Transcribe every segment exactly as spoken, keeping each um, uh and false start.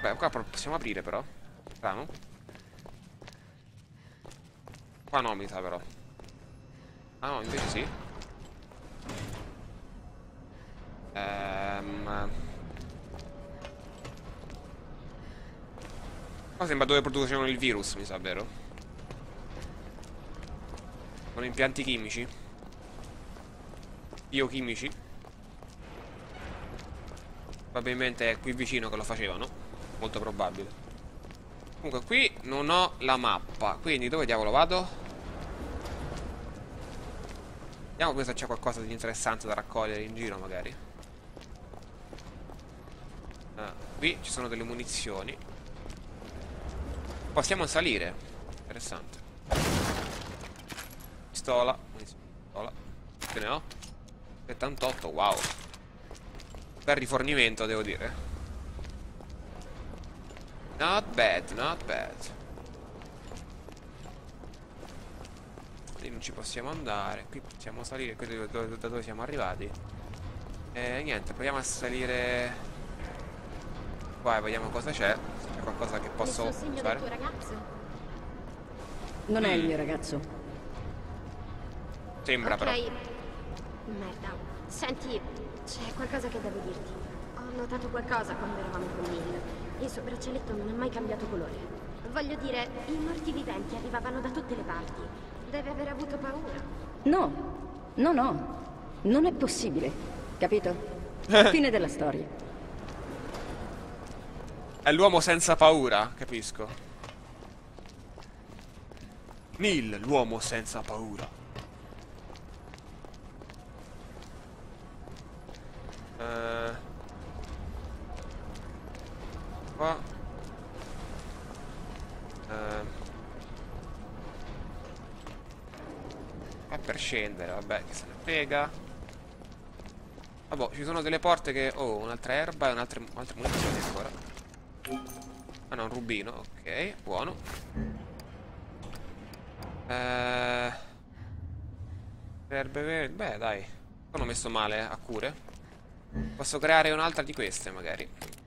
Beh, qua possiamo aprire però. Strano. Qua no, mi sa però. Ah no, invece sì. Ehm... Qua sembra dove producevano il virus, mi sa, vero? Sono impianti chimici. Biochimici. Probabilmente è qui vicino che lo facevano. Molto probabile. Comunque qui non ho la mappa. Quindi dove diavolo vado? Vediamo se c'è qualcosa di interessante da raccogliere in giro magari. Ah, qui ci sono delle munizioni. Possiamo salire. Interessante. Pistola. Pistola. Ce ne ho settantotto, wow. Bel rifornimento, devo dire. Not bad, not bad. Lì non ci possiamo andare. Qui possiamo salire. Qui da dove, da dove siamo arrivati. E niente, proviamo a salire. Qua e vediamo cosa c'è. C'è qualcosa che posso fare. Tuo ragazzo? Non è il mio ragazzo. Sembra Ok. però. Merda. Senti, c'è qualcosa che devo dirti. Ho notato qualcosa quando eravamo con Neil. Il suo braccialetto non ha mai cambiato colore. Voglio dire, i morti viventi arrivavano da tutte le parti. Deve aver avuto paura. No, no, no. Non è possibile. Capito? Fine della storia. È l'uomo senza paura, capisco. Neil, l'uomo senza paura. Uh, qua uh, è per scendere, vabbè, che se ne frega. Vabbè, ci sono delle porte che... Oh, un'altra erba e un'altra altre munizioni ancora. Ah no, un rubino, ok, buono. uh, Erbe verdi, beh dai, sono messo male, eh, a cure. Posso creare un'altra di queste, magari.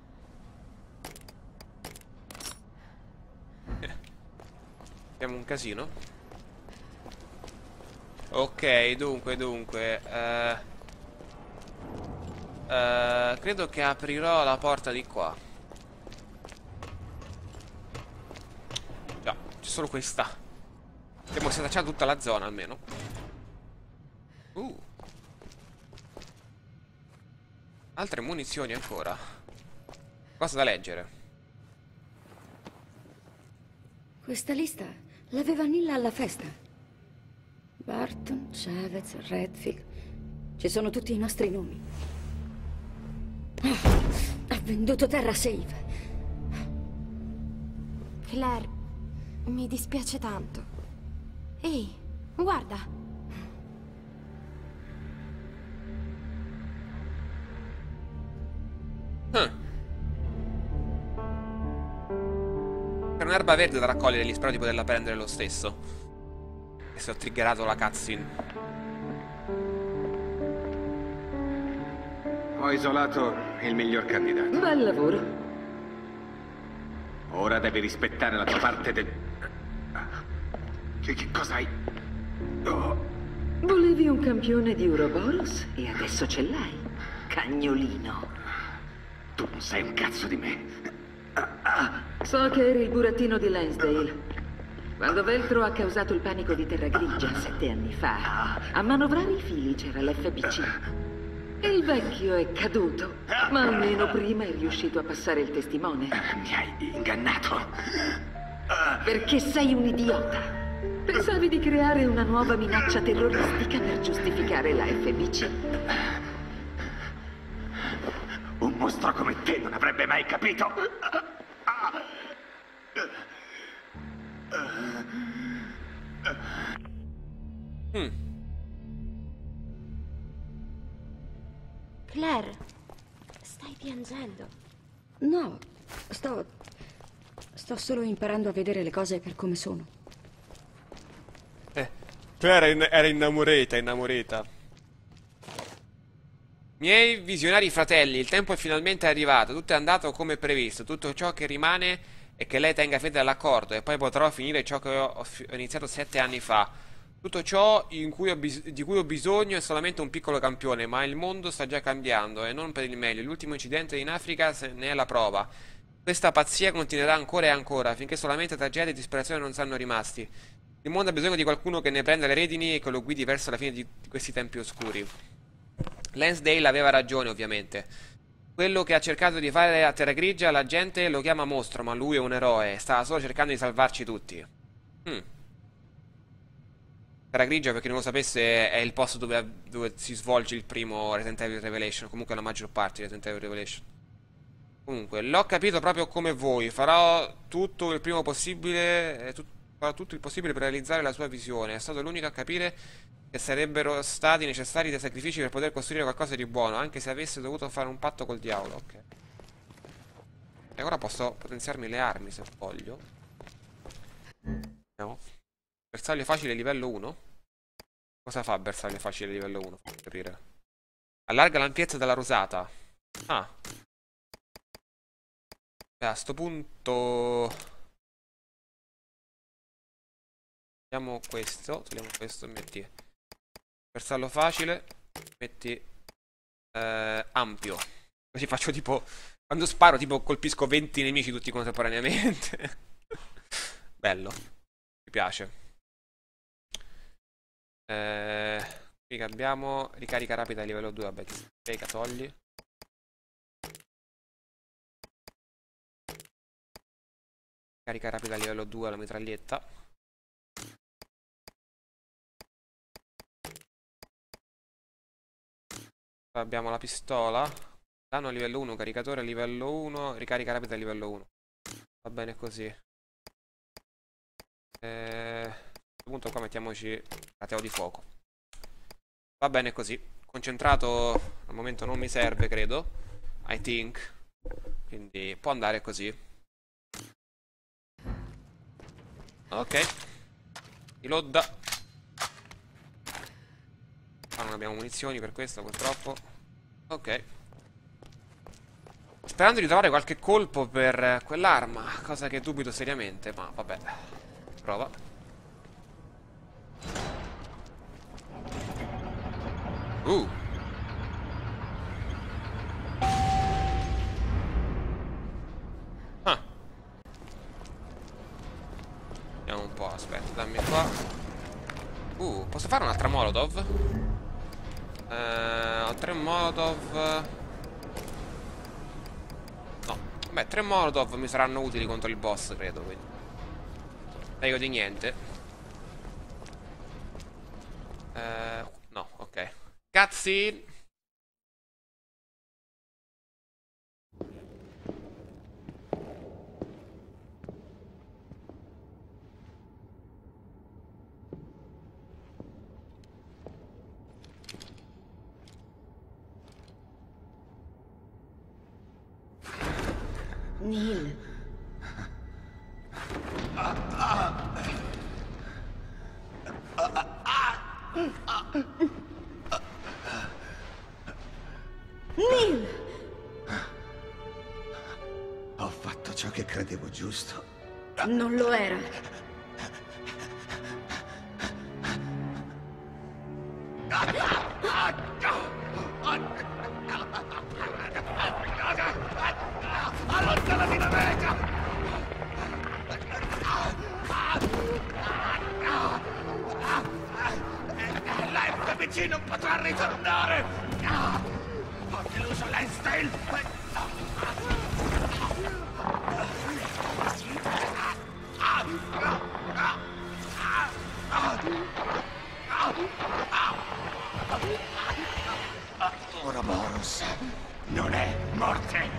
Abbiamo un casino. Ok, dunque, dunque uh, uh, credo che aprirò la porta di qua. Già, c'è solo questa. Abbiamo setacciato tutta la zona, almeno. Uh Altre munizioni ancora. Cosa da leggere? Questa lista l'aveva Nilla alla festa. Barton, Chavez, Redfield. Ci sono tutti i nostri nomi. Oh, ha venduto Terra Safe. Claire, mi dispiace tanto. Ehi, guarda. Huh. Per un'erba verde da raccogliere, gli spero di poterla prendere lo stesso. E se ho triggerato la cutscene. Ho isolato il miglior candidato. Bel lavoro. Ora devi rispettare la tua parte del... Che, che cosa hai? Oh. Volevi un campione di Uroboros e adesso ce l'hai, cagnolino. Tu non sei un cazzo di me. So che eri il burattino di Lansdale. Quando Veltro ha causato il panico di Terra Grigia sette anni fa, a manovrare i fili c'era l'F B C. Il vecchio è caduto, ma almeno prima è riuscito a passare il testimone. Mi hai ingannato. Perché sei un idiota. Pensavi di creare una nuova minaccia terroristica per giustificare la F B C. Un mostro come te non avrebbe mai capito. Hmm. Claire, stai piangendo. No, sto... sto solo imparando a vedere le cose per come sono. Eh, Claire era, in era innamorata, innamorata. Miei visionari fratelli, il tempo è finalmente arrivato, tutto è andato come previsto, tutto ciò che rimane è che lei tenga fede all'accordo e poi potrò finire ciò che ho, ho iniziato sette anni fa. Tutto ciò in cui ho bis- di cui ho bisogno è solamente un piccolo campione, ma il mondo sta già cambiando e non per il meglio. L'ultimo incidente in Africa se ne è la prova. Questa pazzia continuerà ancora e ancora, finché solamente tragedia e disperazione non saranno rimasti. Il mondo ha bisogno di qualcuno che ne prenda le redini e che lo guidi verso la fine di questi tempi oscuri. Lansdale aveva ragione, ovviamente. Quello che ha cercato di fare a Terra Grigia, la gente lo chiama mostro, ma lui è un eroe. Stava solo cercando di salvarci tutti. Hmm. Terra Grigia, per chi non lo sapesse, è il posto dove, dove si svolge il primo Resident Evil Revelation. Comunque la maggior parte di Resident Evil Revelation. Comunque, l'ho capito proprio come voi. Farò tutto il primo possibile. Eh, tut farò tutto il possibile per realizzare la sua visione. È stato l'unico a capire che sarebbero stati necessari dei sacrifici per poter costruire qualcosa di buono, anche se avesse dovuto fare un patto col diavolo. Ok. E ora posso potenziarmi le armi se voglio. Vediamo. Bersaglio facile livello uno. Cosa fa bersaglio facile livello uno? Fammi capire. Allarga l'ampiezza della rosata. Ah. Beh, a sto punto togliamo questo. Togliamo questo e metti bersaglio facile. Metti eh, ampio. Così faccio tipo, quando sparo tipo colpisco venti nemici tutti contemporaneamente. Bello. Mi piace. Eh, qui che abbiamo ricarica rapida a livello due. Vabbè, carica togli. Carica rapida a livello due alla mitraglietta. Poi abbiamo la pistola. Danno a livello uno, caricatore a livello uno, ricarica rapida a livello uno. Va bene così. Eh, a questo punto qua mettiamoci cateo di fuoco. Va bene così. Concentrato al momento non mi serve, credo. I think. Quindi può andare così. Ok. Reload. Ah, non abbiamo munizioni per questo purtroppo. Ok. Sperando di trovare qualche colpo per quell'arma, cosa che dubito seriamente, ma vabbè. Prova. Uh. Ah. Vediamo un po', aspetta, dammi qua. Uh, posso fare un'altra Molotov? Eh, ho tre Molotov. No, beh, tre Molotov mi saranno utili contro il boss, credo, quindi meglio di niente. Eh, no, ok. Cutscene. Neil. Neil! Ho fatto ciò che credevo giusto. Non lo era. Allontanati da me! L'F B C non potrà ritornare! Ho deluso Lansdale! Ouroboros non è morte!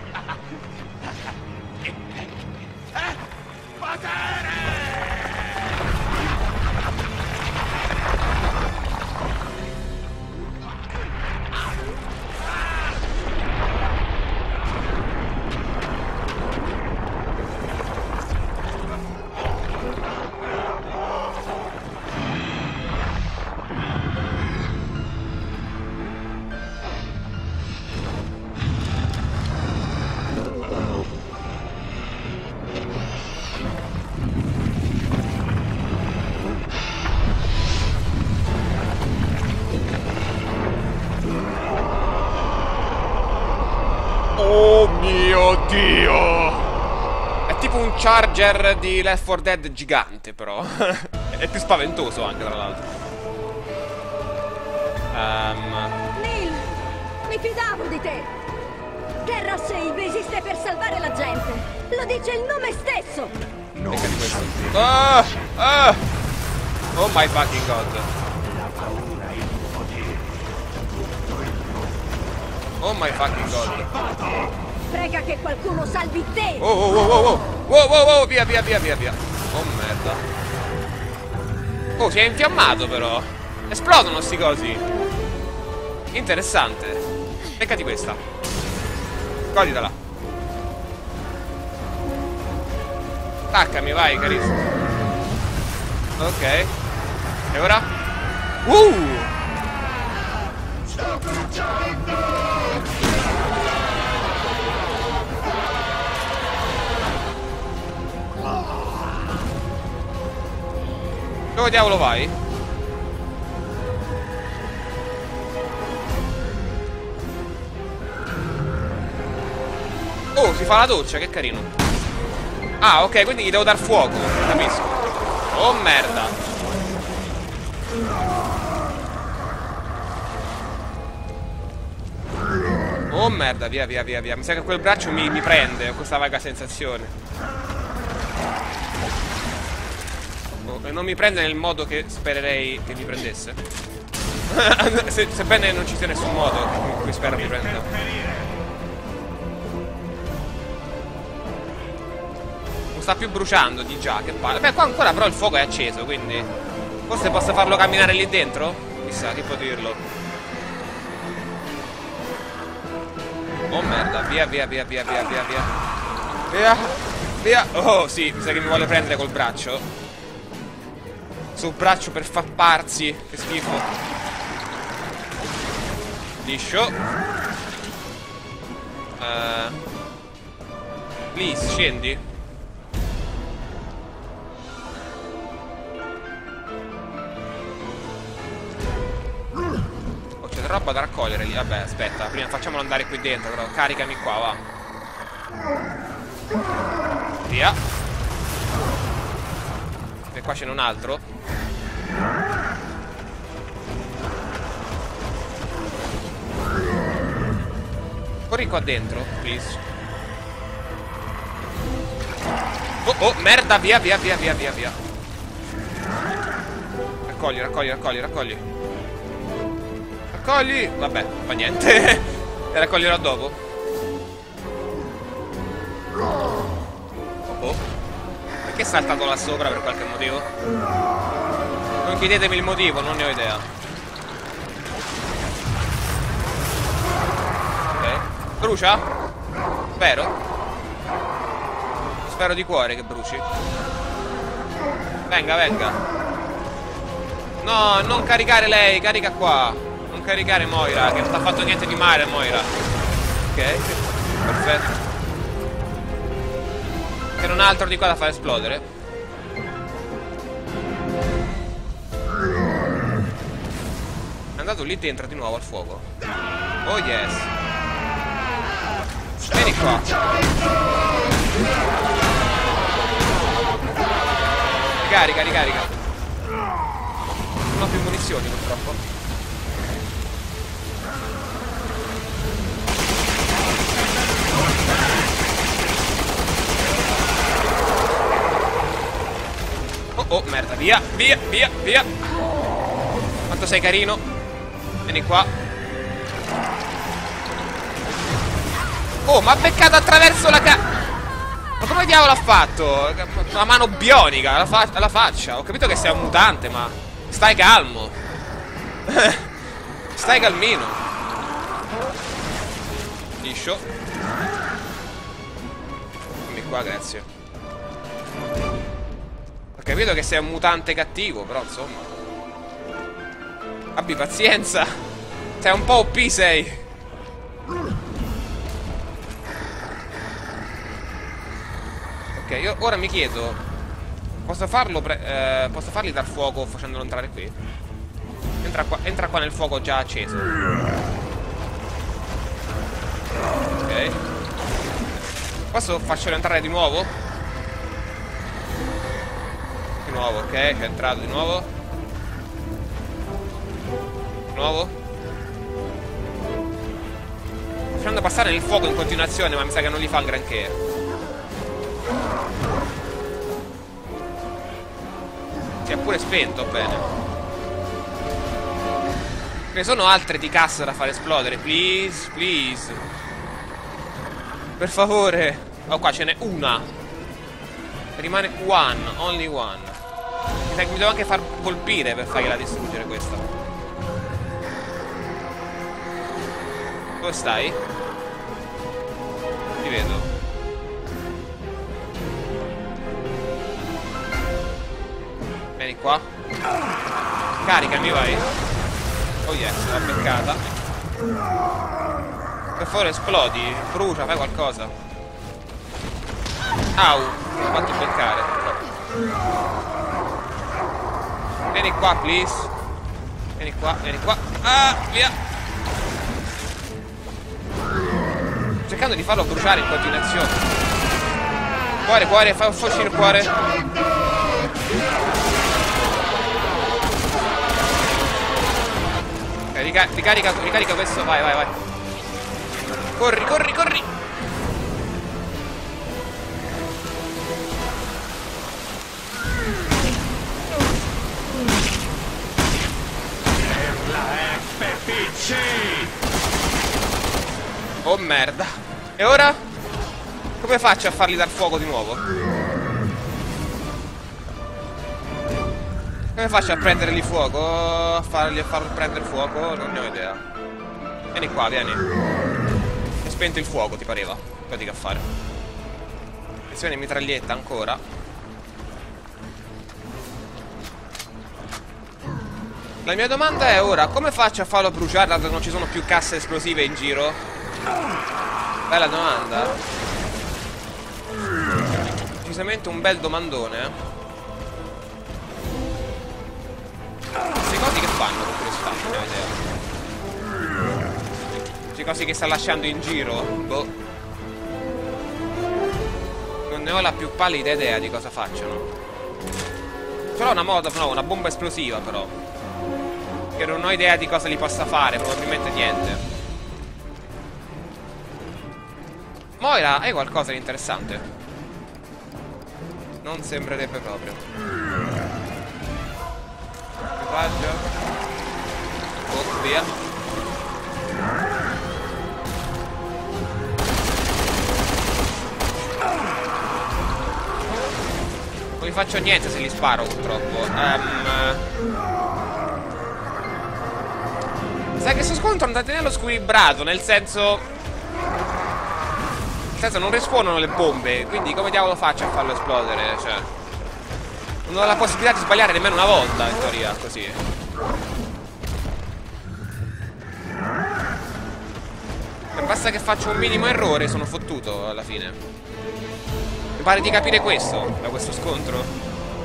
È potere! Oh mio Dio! È tipo un charger di Left four Dead gigante, però. È più spaventoso anche, tra l'altro. Um... Neil, mi fidavo di te. Terra Save esiste per salvare la gente. Lo dice il nome stesso. No. Ah! Ah! Oh my fucking god. Oh my fucking god. Prega che qualcuno salvi te. Oh oh oh oh oh. Wow wow wow, via via via via via. Oh merda. Oh, si è infiammato però. Esplodono sti cosi. Interessante. Beccati questa. Goditela. Attaccami, vai, carissimo. Ok. E ora? Uh! Dove diavolo vai? Oh, si fa la doccia, che carino. Ah, ok, quindi gli devo dar fuoco, capisco. Oh, merda. Oh, merda, via, via, via, via. Mi sa che quel braccio mi, mi prende, ho questa vaga sensazione. Oh, e non mi prende nel modo che spererei che mi prendesse. Se, sebbene non ci sia nessun modo in cui spero mi prenda. Sta più bruciando di già, che palle. Beh, qua ancora però il fuoco è acceso, quindi forse posso farlo camminare lì dentro? Chissà, chi può dirlo. Oh merda, via via via via via via via. Via, via. Oh sì, mi sa che mi vuole prendere col braccio. Sul braccio per fapparsi. Che schifo. Liscio. uh, Please, scendi. Roba da raccogliere lì. Vabbè, aspetta, prima facciamolo andare qui dentro, però caricami qua, va. Via. E qua ce n'è un altro. Corri qua dentro, please. Oh, oh, merda, via, via, via, via, via, via. Raccogli, raccogli, raccogli, raccogli. Raccogli! Vabbè, fa niente. E raccoglierò dopo. Oh, oh. Perché è saltato là sopra per qualche motivo? Non chiedetemi il motivo, non ne ho idea. Ok. Brucia? Spero. Spero di cuore che bruci. Venga, venga. No, non caricare lei, carica qua. Non caricare Moira, che non ti ha fatto niente di male, Moira. Ok, perfetto. Che non ha altro di qua da far esplodere. È andato lì dentro di nuovo al fuoco. Oh yes. Vieni qua. Ricarica, ricarica. Non ho più munizioni purtroppo. Oh, oh, merda, via, via, via, via. Quanto sei carino. Vieni qua. Oh, ma ha beccato attraverso la ca... Ma come diavolo ha fatto? Una mano bionica, alla, fa alla faccia. Ho capito che sei un mutante, ma... Stai calmo. Stai calmino. Liscio. Dammi qua, grazie. Ho capito che sei un mutante cattivo, però insomma. Abbi pazienza. Sei un po' O P, sei. Ok, io ora mi chiedo, posso farlo pre eh, posso fargli dar fuoco facendolo entrare qui? Entra qua, entra qua nel fuoco già acceso. Ok. Posso farcelo entrare di nuovo? Di nuovo, ok, c'è entrato di nuovo. Di nuovo. Sto facendo passare nel fuoco in continuazione, ma mi sa che non gli fa un granché. Si è pure spento, bene. Ce ne sono altre di cassa da far esplodere. Please, please. Per favore. Oh, qua ce n'è una. Rimane one, only one. Mi sa che mi devo anche far colpire per fargliela distruggere questa. Dove stai? Ti vedo. Vieni qua. Caricami, vai. Oh yes, l'ho beccata. Per favore esplodi, brucia, fai qualcosa. Au, mi ho fatto beccare. Vieni qua, please. Vieni qua, vieni qua. Ah, via. Sto cercando di farlo bruciare in continuazione. Cuore, cuore, fai un fuoco il cuore. Rica ricarica, ricarica questo, vai, vai, vai. Corri, corri, corri. Per la F P C! Oh merda. E ora? Come faccio a fargli dar fuoco di nuovo? Come faccio a prendergli fuoco? A fargli a farlo prendere fuoco? Non ne ho idea. Vieni qua, vieni. Ho spento il fuoco, ti pareva? Fatica a fare. Attenzione, mitraglietta ancora. La mia domanda è ora, come faccio a farlo bruciare dato che non ci sono più casse esplosive in giro? Bella domanda. Decisamente un bel domandone. Queste cose che fanno con curiosità, non ne ho idea. Queste cose che sta lasciando in giro, boh. Non ne ho la più pallida idea di cosa facciano. Ce l'ho una moda, no, una bomba esplosiva però. Che non ho idea di cosa li possa fare, probabilmente niente. Moira, hai qualcosa di interessante? Non sembrerebbe proprio. Equipaggio. Oh, via. Non gli faccio niente se li sparo purtroppo. um, Sai che sto scontro non da tenerlo squilibrato, nel senso... Nel senso non respawnano le bombe, quindi come diavolo faccio a farlo esplodere? Cioè... non ho la possibilità di sbagliare nemmeno una volta, in teoria, così. E basta che faccio un minimo errore, sono fottuto alla fine. Mi pare di capire questo, da questo scontro.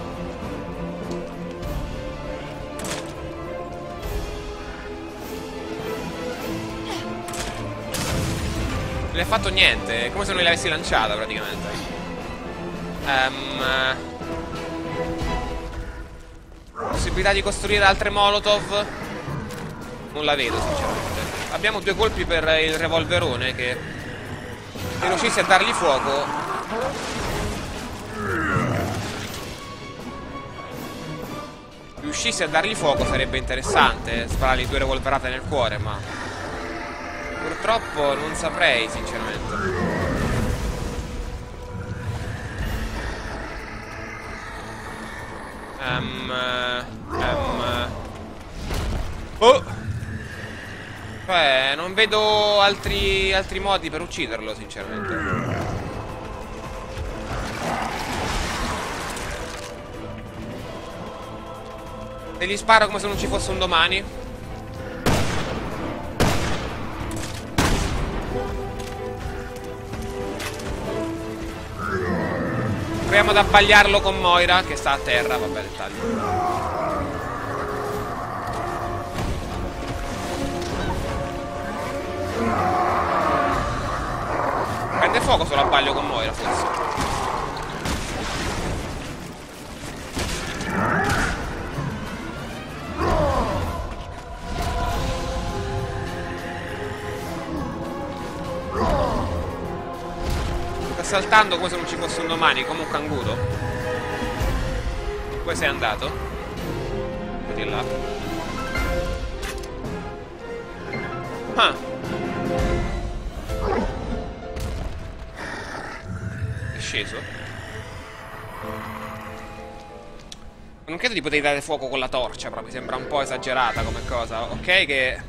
Non gli ha fatto niente, è come se non gliel'avessi lanciata praticamente. um, Possibilità di costruire altre molotov? Non la vedo sinceramente. Abbiamo due colpi per il revolverone che, se riuscissi a dargli fuoco, riuscissi a dargli fuoco sarebbe interessante. Sparargli due revolverate nel cuore, ma purtroppo non saprei sinceramente. Um, um, oh! Cioè, non vedo altri, altri modi per ucciderlo, sinceramente. Se gli sparo come se non ci fosse un domani. Proviamo ad abbagliarlo con Moira, che sta a terra, vabbè, dettagli. Prende fuoco solo abbaglio con Moira, forse. Sta saltando come se non ci fosse un domani, come un canguro. Poi sei andato? Vedi là. Ah. È sceso? Non credo di poter dare fuoco con la torcia, però mi sembra un po' esagerata come cosa. Ok che...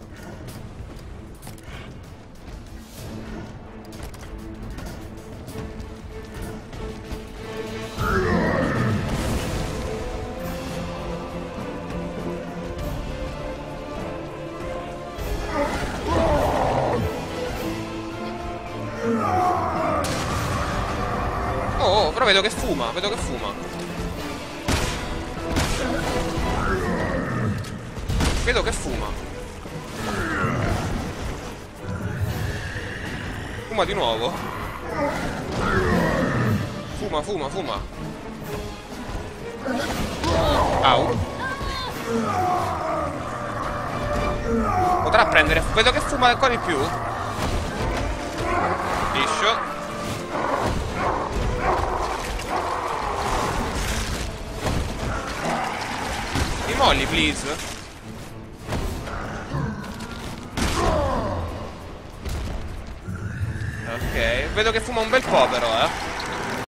Oh, però vedo che fuma, vedo che fuma. Vedo che fuma. Fuma di nuovo. Fuma, fuma, fuma. Au. Potrà prendere... Vedo che fuma ancora di più. Liscio. Mi molli, please. Ok, vedo che fuma un bel po' però, eh.